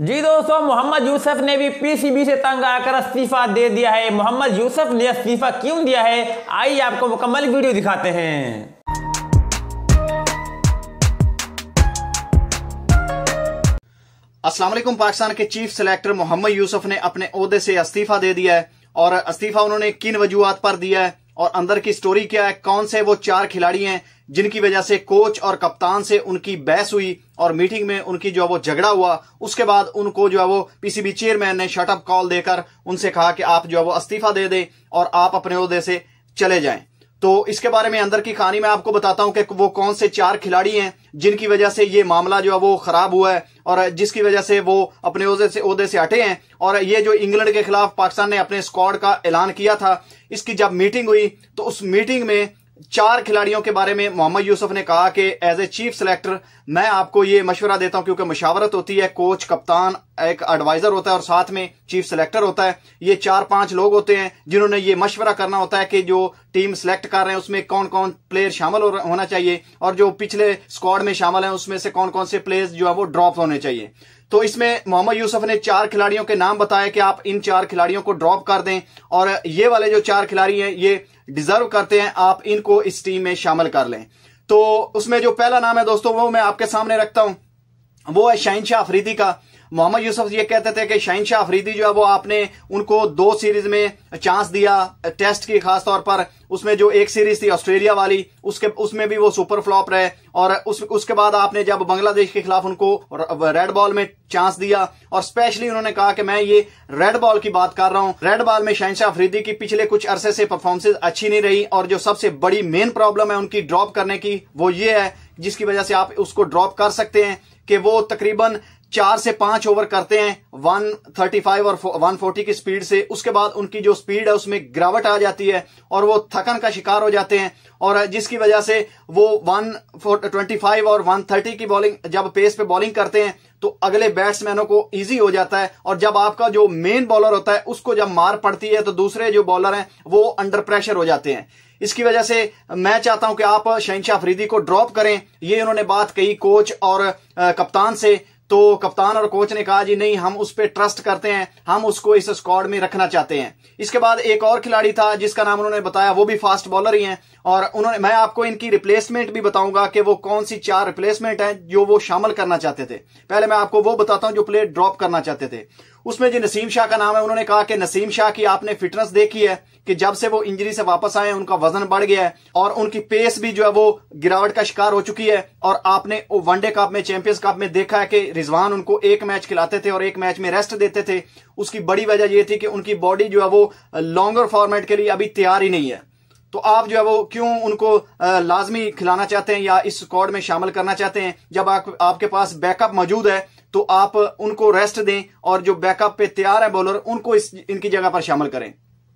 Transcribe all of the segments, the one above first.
जी दोस्तों, मोहम्मद यूसुफ ने भी पीसीबी से तंग आकर इस्तीफा दे दिया है। मोहम्मद यूसुफ ने इस्तीफा क्यों दिया है, आइए आपको मुकम्मल वीडियो दिखाते हैं। अस्सलाम वालेकुम। पाकिस्तान के चीफ सेलेक्टर मोहम्मद यूसुफ ने अपने ओहदे से इस्तीफा दे दिया है और इस्तीफा उन्होंने किन वजूहात पर दिया है और अंदर की स्टोरी क्या है, कौन से वो 4 खिलाड़ी हैं जिनकी वजह से कोच और कप्तान से उनकी बहस हुई और मीटिंग में उनकी जो है वो झगड़ा हुआ। उसके बाद उनको जो है वो पीसीबी चेयरमैन ने शटअप कॉल देकर उनसे कहा कि आप जो है वो इस्तीफा दे दें और आप अपने ओहदे से चले जाएं। तो इसके बारे में अंदर की कहानी मैं आपको बताता हूं कि वो कौन से 4 खिलाड़ी हैं जिनकी वजह से ये मामला जो है वो खराब हुआ है और जिसकी वजह से वो अपने ओहदे से हटे हैं। और ये जो इंग्लैंड के खिलाफ पाकिस्तान ने अपने स्क्वाड का ऐलान किया था, इसकी जब मीटिंग हुई तो उस मीटिंग में 4 खिलाड़ियों के बारे में मोहम्मद यूसुफ ने कहा कि एज ए चीफ सेलेक्टर मैं आपको ये मशवरा देता हूं, क्योंकि मशावरत होती है, कोच कप्तान एक एडवाइजर होता है और साथ में चीफ सेलेक्टर होता है। ये 4-5 लोग होते हैं जिन्होंने ये मशवरा करना होता है कि जो टीम सेलेक्ट कर रहे हैं उसमें कौन कौन प्लेयर शामिल होना चाहिए और जो पिछले स्क्वाड में शामिल है उसमें से कौन कौन से प्लेयर्स जो है वो ड्रॉप होने चाहिए। तो इसमें मोहम्मद यूसुफ ने 4 खिलाड़ियों के नाम बताए कि आप इन 4 खिलाड़ियों को ड्रॉप कर दें और ये वाले जो 4 खिलाड़ी हैं ये डिजर्व करते हैं, आप इनको इस टीम में शामिल कर लें। तो उसमें जो पहला नाम है दोस्तों वो मैं आपके सामने रखता हूं, वो है शहनशाह अफरीदी का। मोहम्मद यूसुफ ये कहते थे कि शहनशाह अफरीदी जो है वो आपने उनको 2 सीरीज में चांस दिया, टेस्ट की खास तौर पर। उसमें जो एक सीरीज थी ऑस्ट्रेलिया वाली उसमें भी वो सुपर फ्लॉप रहे और उसके बाद आपने जब बांग्लादेश के खिलाफ उनको रेड बॉल में चांस दिया और स्पेशली उन्होंने कहा कि मैं ये रेड बॉल की बात कर रहा हूं। रेड बॉल में शहनशाह अफरीदी की पिछले कुछ अरसे से परफॉर्मेंस अच्छी नहीं रही और जो सबसे बड़ी मेन प्रॉब्लम है उनकी ड्रॉप करने की वो ये है, जिसकी वजह से आप उसको ड्रॉप कर सकते हैं कि वो तकरीबन 4 से 5 ओवर करते हैं 135 और 140 की स्पीड से। उसके बाद उनकी जो स्पीड है उसमें गिरावट आ जाती है और वो थकन का शिकार हो जाते हैं और जिसकी वजह से वो 125 और 130 की बॉलिंग जब पेस पे बॉलिंग करते हैं तो अगले बैट्समैनों को इजी हो जाता है और जब आपका जो मेन बॉलर होता है उसको जब मार पड़ती है तो दूसरे जो बॉलर हैं वो अंडर प्रेशर हो जाते हैं। इसकी वजह से मैं चाहता हूं कि आप शहनशाह अफरीदी को ड्रॉप करें। ये उन्होंने बात कही कोच और कप्तान से, तो कप्तान और कोच ने कहा जी नहीं, हम उस पर ट्रस्ट करते हैं, हम उसको इस स्क्वाड में रखना चाहते हैं। इसके बाद एक और खिलाड़ी था जिसका नाम उन्होंने बताया, वो भी फास्ट बॉलर ही हैं और मैं आपको इनकी रिप्लेसमेंट भी बताऊंगा कि वो कौन सी 4 रिप्लेसमेंट हैं जो वो शामिल करना चाहते थे। पहले मैं आपको वो बताता हूं जो प्लेयर ड्रॉप करना चाहते थे। उसमें जो नसीम शाह का नाम है, उन्होंने कहा कि नसीम शाह की आपने फिटनेस देखी है कि जब से वो इंजरी से वापस आए उनका वजन बढ़ गया है और उनकी पेस भी जो है वो गिरावट का शिकार हो चुकी है। और आपने वनडे कप में, चैंपियंस कप में देखा है कि रिजवान उनको 1 मैच खिलाते थे और 1 मैच में रेस्ट देते थे। उसकी बड़ी वजह यह थी कि उनकी बॉडी जो है वो लॉन्गर फॉर्मेट के लिए अभी तैयार ही नहीं है। तो आप जो है वो क्यों उनको लाजमी खिलाना चाहते हैं या इस स्क्वाड में शामिल करना चाहते हैं जब आपके पास बैकअप मौजूद है, तो आप उनको रेस्ट दें और जो बैकअप पे तैयार है बॉलर उनको इनकी जगह पर शामिल करें।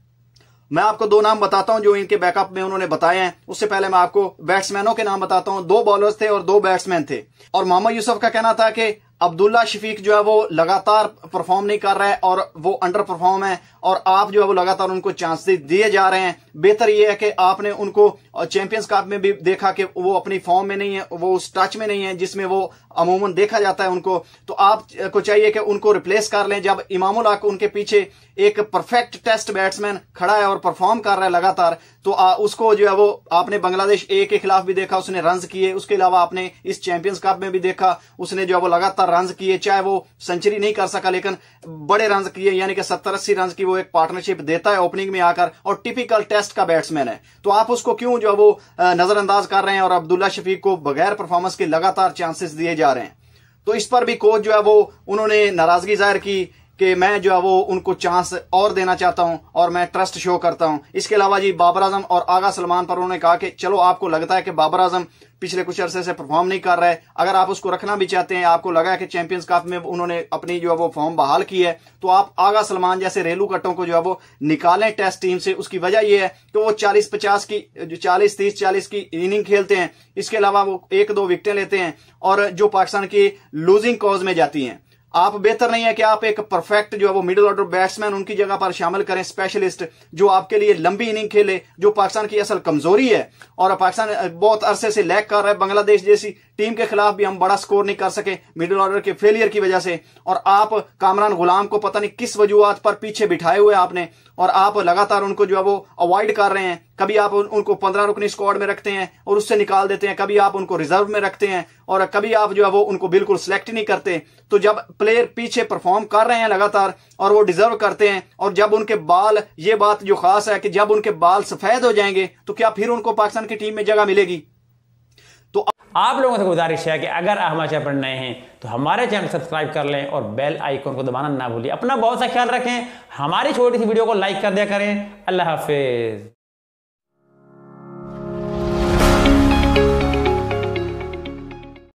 मैं आपको 2 नाम बताता हूं जो इनके बैकअप में उन्होंने बताए हैं। उससे पहले मैं आपको बैट्समैनों के नाम बताता हूं। 2 बॉलर्स थे और 2 बैट्समैन थे और मोहम्मद यूसुफ का कहना था कि अब्दुल्ला शफीक जो है वो लगातार परफॉर्म नहीं कर रहा है और वो अंडर परफॉर्म है और आप जो है वो लगातार उनको चांसेस दिए जा रहे हैं। बेहतर ये है कि आपने उनको चैंपियंस कप में भी देखा कि वो अपनी फॉर्म में नहीं है, वो उस टच में नहीं है जिसमें वो अमूमन देखा जाता है उनको। तो आपको चाहिए कि उनको रिप्लेस कर लें। जब इमामुल हक उनके पीछे एक परफेक्ट टेस्ट बैट्समैन खड़ा है और परफॉर्म कर रहा है लगातार, तो उसको जो है वो आपने बांग्लादेश ए के खिलाफ भी देखा, उसने रन्स किए। उसके अलावा आपने इस चैंपियंस कप में भी देखा, उसने जो है वो लगातार रन्स किए। चाहे वो सेंचुरी नहीं कर सका लेकिन बड़े रन्स किए, यानी कि 70-80 रन्स की वो एक पार्टनरशिप देता है ओपनिंग में आकर और टिपिकल टेस्ट का बैट्समैन है। तो आप उसको क्यों जो है वो नजरअंदाज कर रहे हैं और अब्दुल्ला शफीक को बगैर परफॉर्मेंस के लगातार चांसेस दिए जा रहे हैं। तो इस पर भी कोच जो है वो उन्होंने नाराजगी जाहिर की कि मैं जो है वो उनको चांस और देना चाहता हूं और मैं ट्रस्ट शो करता हूं। इसके अलावा जी बाबर आजम और आगा सलमान पर उन्होंने कहा कि चलो आपको लगता है कि बाबर आजम पिछले कुछ अरसे से परफॉर्म नहीं कर रहा है, अगर आप उसको रखना भी चाहते हैं, आपको लगा है कि चैंपियंस कप में उन्होंने अपनी जो है वो फॉर्म बहाल की है, तो आप आगा सलमान जैसे रेलू कट्टों को जो है वो निकालें टेस्ट टीम से। उसकी वजह यह है कि वो 40-50 की जो 40-30-40 की इनिंग खेलते हैं। इसके अलावा वो 1-2 विकेटें लेते हैं और जो पाकिस्तान की लूजिंग कॉज में जाती हैं। आप बेहतर नहीं है कि आप एक परफेक्ट जो है वो मिडिल ऑर्डर बैट्समैन उनकी जगह पर शामिल करें, स्पेशलिस्ट जो आपके लिए लंबी इनिंग खेले, जो पाकिस्तान की असल कमजोरी है और पाकिस्तान बहुत अरसे से लैग कर रहा है। बांग्लादेश जैसी टीम के खिलाफ भी हम बड़ा स्कोर नहीं कर सके मिडिल ऑर्डर के फेलियर की वजह से, और आप कामरान गुलाम को पता नहीं किस वजूहात पर पीछे बिठाए हुए आपने, और आप लगातार उनको जो है वो अवॉइड कर रहे हैं। कभी आप उनको 15 रुकनी स्क्वाड में रखते हैं और उससे निकाल देते हैं, कभी आप उनको रिजर्व में रखते हैं, और कभी आप जो है वो उनको बिल्कुल सिलेक्ट नहीं करते। तो जब प्लेयर पीछे परफॉर्म कर रहे हैं लगातार और वो डिजर्व करते हैं, और जब उनके बाल, ये बात जो खास है कि जब उनके बाल सफेद हो जाएंगे तो क्या फिर उनको पाकिस्तान की टीम में जगह मिलेगी? तो आप लोगों से गुजारिश है कि अगर आप हमारे चैनल पर नए हैं तो हमारे चैनल सब्सक्राइब कर लें और बेल आइकन को दबाना ना भूलिए। अपना बहुत सा ख्याल रखें, हमारी छोटी सी वीडियो को लाइक कर दिया करें। अल्लाह हाफिज।